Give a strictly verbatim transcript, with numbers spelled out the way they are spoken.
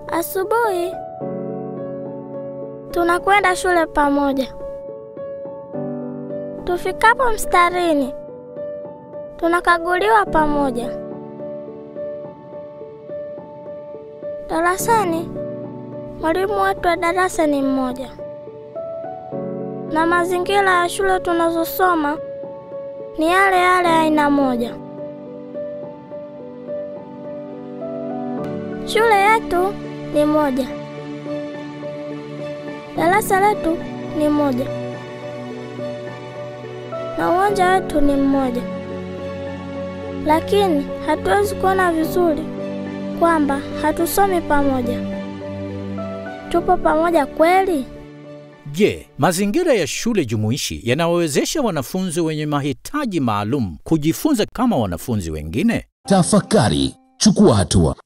Asubuhi tunakwenda shule pamoja. Tufikapo mstarini tunakaguliwa pamoja. Darasani mwalimu wetu wa darasa ni mmoja. Na mazingira ya shule tunazosoma ni yale yale aina moja. Shule yetu ni moja. Darasa letu ni moja. Na uwanja wetu ni mmoja. Lakini hatuwezi kuona vizuri kwamba hatusomi pamoja. Tupo pamoja kweli? Je, mazingira ya shule jumuishi yanawawezesha wanafunzi wenye mahitaji maalum kujifunza kama wanafunzi wengine? Tafakari, chukua hatua.